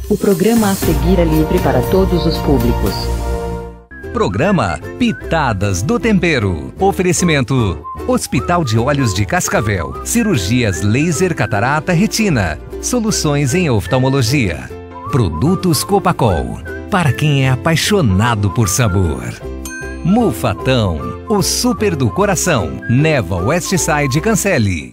O programa a seguir é livre para todos os públicos. Programa Pitadas do Tempero. Oferecimento: Hospital de Olhos de Cascavel. Cirurgias laser, catarata, retina. Soluções em oftalmologia. Produtos Copacol. Para quem é apaixonado por sabor. Mufatão, o super do coração. Neva Westside cancele.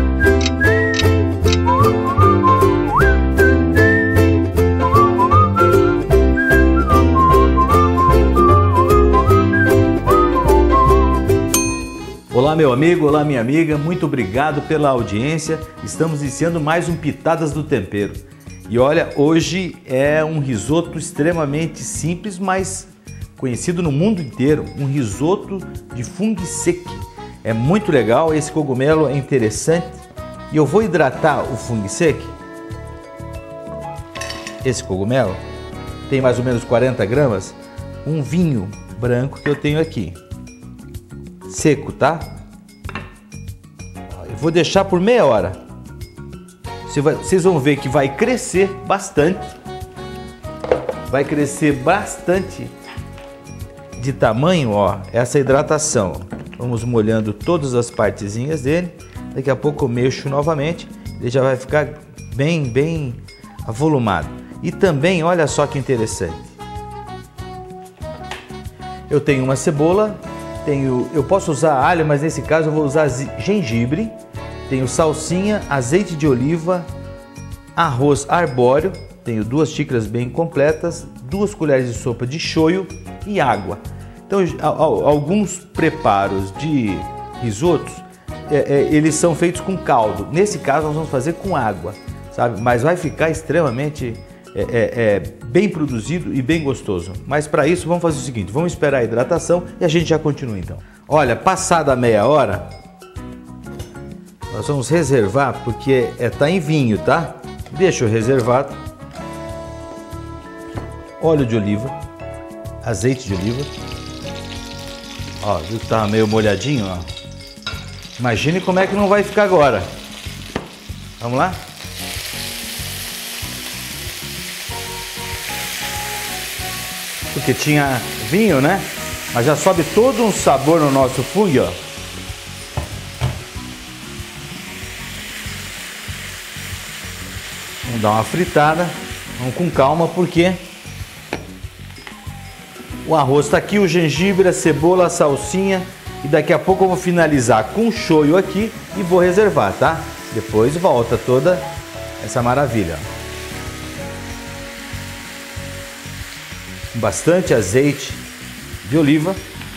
Olá meu amigo, olá minha amiga, muito obrigado pela audiência. Estamos iniciando mais um Pitadas do Tempero. E olha, hoje é um risoto extremamente simples, mas conhecido no mundo inteiro, um risoto de fungo seki. É muito legal, esse cogumelo é interessante. E eu vou hidratar o fungo seki. Esse cogumelo tem mais ou menos 40 gramas, um vinho branco que eu tenho aqui. Seco, tá? Eu vou deixar por meia hora. Vocês vão ver que vai crescer bastante. Vai crescer bastante de tamanho, ó, essa hidratação. Vamos molhando todas as partezinhas dele. Daqui a pouco eu mexo novamente. Ele já vai ficar bem avolumado. E também, olha só que interessante. Eu tenho uma cebola. Eu posso usar alho, mas nesse caso eu vou usar gengibre. Tenho salsinha, azeite de oliva, arroz arbóreo. Tenho 2 xícaras bem completas, 2 colheres de sopa de shoyu e água. Então, alguns preparos de risotos, eles são feitos com caldo. Nesse caso, nós vamos fazer com água, sabe? Mas vai ficar extremamente bem produzido e bem gostoso. Mas para isso vamos fazer o seguinte, vamos esperar a hidratação e a gente já continua então. Olha, passada a meia hora, nós vamos reservar porque tá em vinho, tá? Deixa eu reservar. Óleo de oliva, azeite de oliva. Ó, viu que tá meio molhadinho, ó. Imagine como é que não vai ficar agora. Vamos lá? Porque tinha vinho, né? Mas já sobe todo um sabor no nosso fungo, ó. Vamos dar uma fritada. Vamos com calma, porque o arroz está aqui, o gengibre, a cebola, a salsinha. E daqui a pouco eu vou finalizar com o shoyu aqui e vou reservar, tá? Depois volta toda essa maravilha. Bastante azeite de oliva.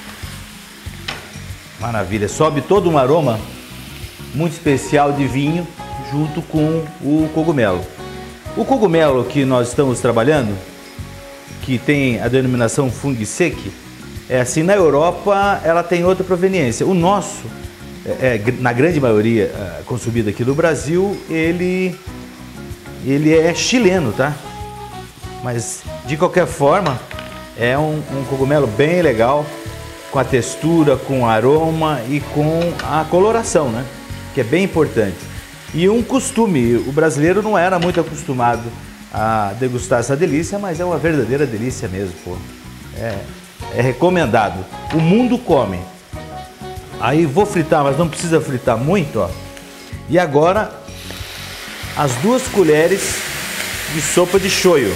Maravilha, sobe todo um aroma muito especial de vinho junto com o cogumelo. O cogumelo que nós estamos trabalhando, que tem a denominação fungo seki, assim, na Europa ela tem outra proveniência. O nosso, na grande maioria consumido aqui no Brasil, ele é chileno, tá? Mas de qualquer forma é um cogumelo bem legal, com a textura, com o aroma e com a coloração, né? Que é bem importante. E um costume, o brasileiro não era muito acostumado a degustar essa delícia, mas é uma verdadeira delícia mesmo, pô. É recomendado. O mundo come. Aí vou fritar, mas não precisa fritar muito, ó. E agora as 2 colheres de sopa de shoyu.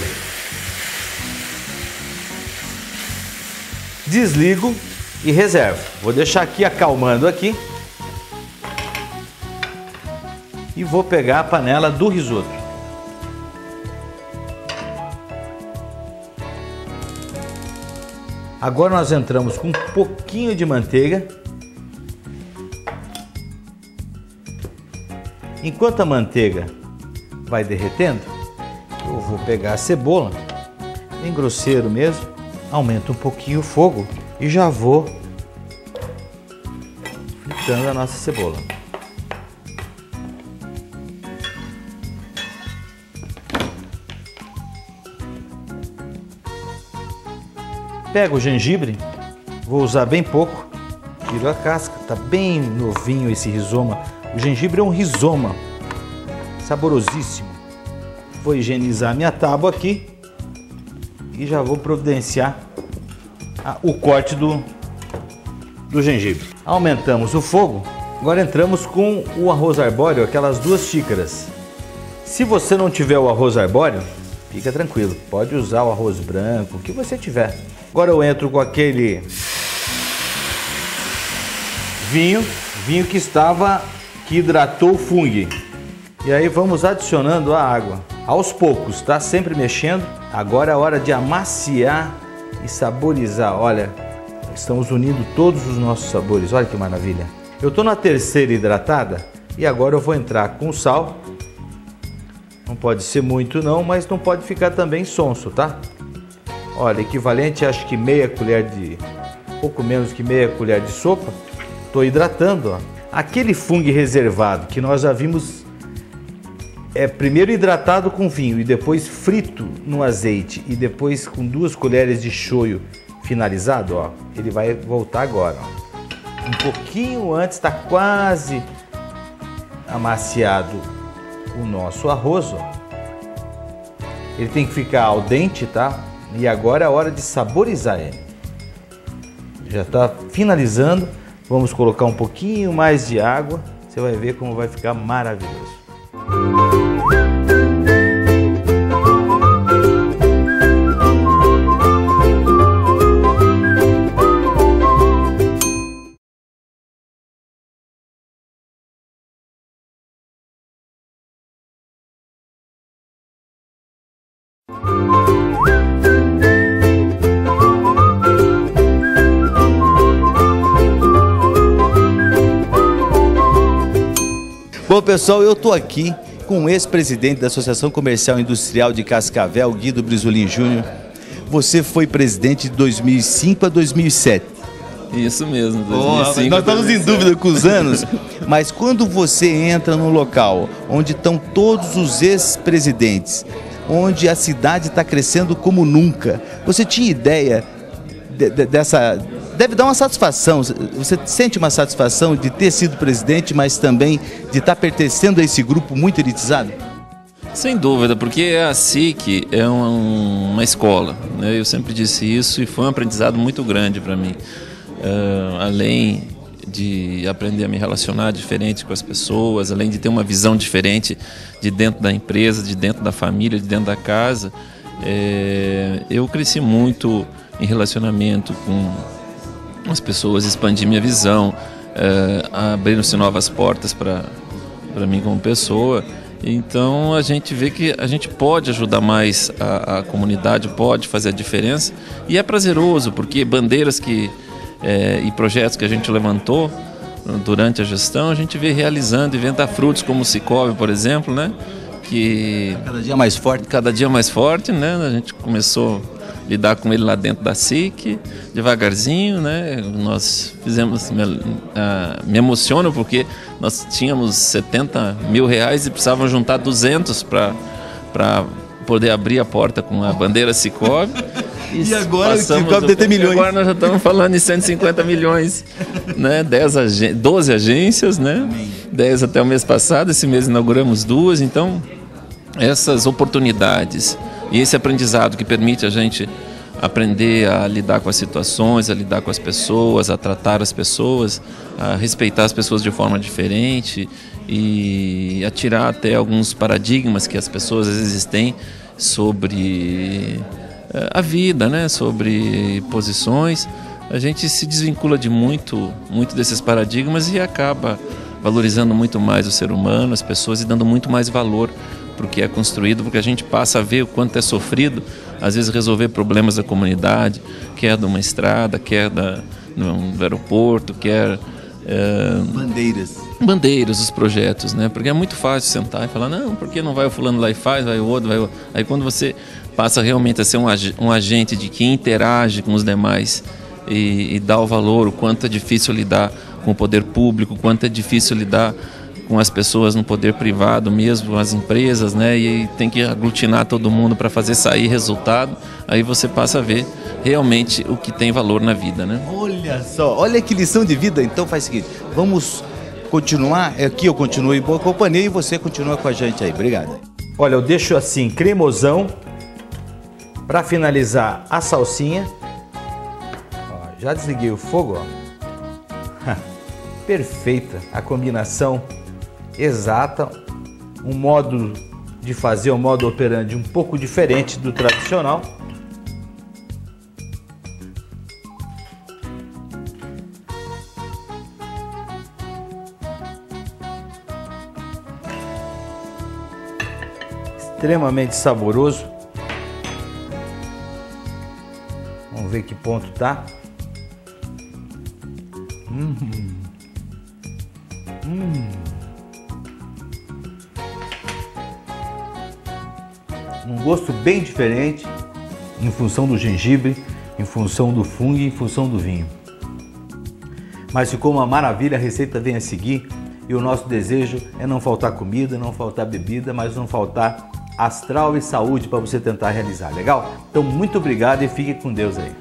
Desligo e reservo. Vou deixar aqui acalmando aqui. E vou pegar a panela do risoto. Agora nós entramos com um pouquinho de manteiga. Enquanto a manteiga vai derretendo, eu vou pegar a cebola, bem grosseiro mesmo. Aumento um pouquinho o fogo e já vou fritando a nossa cebola. Pego o gengibre, vou usar bem pouco, tiro a casca, tá bem novinho esse rizoma. O gengibre é um rizoma, saborosíssimo. Vou higienizar minha tábua aqui e já vou providenciar o corte do gengibre. Aumentamos o fogo. Agora entramos com o arroz arbóreo, aquelas 2 xícaras. Se você não tiver o arroz arbóreo, fica tranquilo, pode usar o arroz branco, o que você tiver. Agora eu entro com aquele vinho que hidratou o fungo. E aí vamos adicionando a água, aos poucos, tá? Sempre mexendo. Agora é a hora de amaciar e saborizar. Olha, estamos unindo todos os nossos sabores, olha que maravilha. Eu estou na terceira hidratada e agora eu vou entrar com sal. Não pode ser muito não, mas não pode ficar também sonso, tá? Olha, equivalente acho que pouco menos que meia colher de sopa. Estou hidratando, ó. Aquele fungo reservado que nós já vimos primeiro hidratado com vinho e depois frito no azeite e depois com 2 colheres de shoyu finalizado, ó. Ele vai voltar agora, ó. Um pouquinho antes, está quase amaciado o nosso arroz, ó. Ele tem que ficar al dente, tá? E agora é a hora de saborizar ele. Já está finalizando. Vamos colocar um pouquinho mais de água. Você vai ver como vai ficar maravilhoso. Bom, pessoal, eu estou aqui com o ex-presidente da Associação Comercial e Industrial de Cascavel, Guido Brisolin Júnior. Você foi presidente de 2005 a 2007. Isso mesmo, 2005. Nós estamos em dúvida com os anos, mas quando você entra num local onde estão todos os ex-presidentes, onde a cidade está crescendo como nunca, você tinha ideia dessa... Deve dar uma satisfação, você sente uma satisfação de ter sido presidente, mas também de estar pertencendo a esse grupo muito elitizado? Sem dúvida, porque a SIC é uma escola, né? Eu sempre disse isso e foi um aprendizado muito grande para mim. Além de aprender a me relacionar diferente com as pessoas, além de ter uma visão diferente de dentro da empresa, de dentro da família, de dentro da casa, eu cresci muito em relacionamento com as pessoas, expandi minha visão, abriram-se novas portas para mim como pessoa. Então a gente vê que a gente pode ajudar mais a comunidade, pode fazer a diferença, e é prazeroso porque bandeiras e projetos que a gente levantou durante a gestão, a gente vê realizando e vendo dar frutos, como o Cicobi, por exemplo, né? Que cada dia mais forte. Cada dia mais forte, né? A gente começou a lidar com ele lá dentro da SIC, devagarzinho, né? Nós fizemos, me emociono porque nós tínhamos 70 mil reais e precisávamos juntar 200 para poder abrir a porta com a bandeira Cicobi. E agora o Cicobi deve ter milhões. Agora nós já estamos falando em 150 milhões, né? 12 agências, né? 10 até o mês passado, esse mês inauguramos 2, então essas oportunidades e esse aprendizado que permite a gente aprender a lidar com as situações, a lidar com as pessoas, a tratar as pessoas, a respeitar as pessoas de forma diferente e a tirar até alguns paradigmas que as pessoas às vezes têm sobre a vida, né? Sobre posições. A gente se desvincula de muito desses paradigmas e acaba valorizando muito mais o ser humano, as pessoas, e dando muito mais valor para o que é construído, porque a gente passa a ver o quanto é sofrido, às vezes resolver problemas da comunidade, quer de uma estrada, quer do aeroporto, quer... Bandeiras, os projetos, né? Porque é muito fácil sentar e falar, não, por que não vai o fulano lá e faz, vai o outro, vai o outro. Aí quando você passa realmente a ser um agente de que interage com os demais e dá o valor, o quanto é difícil lidar com o poder público, o quanto é difícil lidar com as pessoas no poder privado mesmo, as empresas, né? E tem que aglutinar todo mundo para fazer sair resultado. Aí você passa a ver realmente o que tem valor na vida, né? Olha só, olha que lição de vida. Então faz o seguinte, vamos continuar, aqui eu continuo em boa companhia e você continua com a gente aí. Obrigado. Olha, eu deixo assim, cremosão, para finalizar a salsinha. Ó, já desliguei o fogo, ó. Perfeita a combinação exata, um modo de fazer, um modo operandi um pouco diferente do tradicional. Extremamente saboroso. Vamos ver que ponto tá. Um gosto bem diferente em função do gengibre, em função do fungo e em função do vinho. Mas ficou uma maravilha, a receita vem a seguir e o nosso desejo é não faltar comida, não faltar bebida, mas não faltar astral e saúde para você tentar realizar, legal? Então muito obrigado e fique com Deus aí.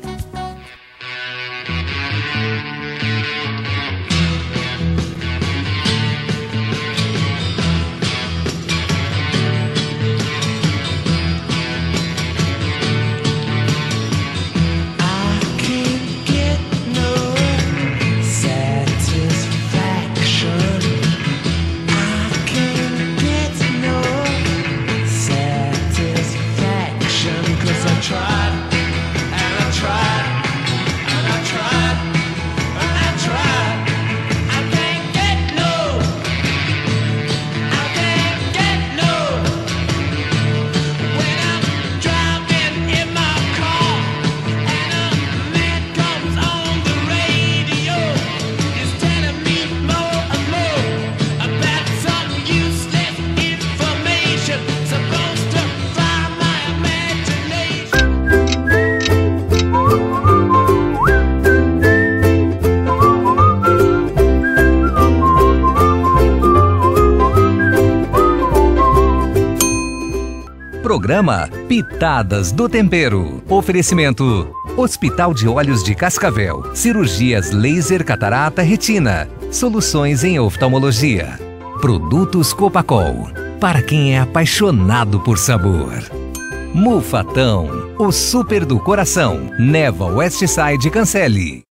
Programa Pitadas do Tempero. Oferecimento: Hospital de Olhos de Cascavel. Cirurgias laser, catarata, retina. Soluções em oftalmologia. Produtos Copacol. Para quem é apaixonado por sabor. Mufatão, o super do coração. Neva Westside Cancele.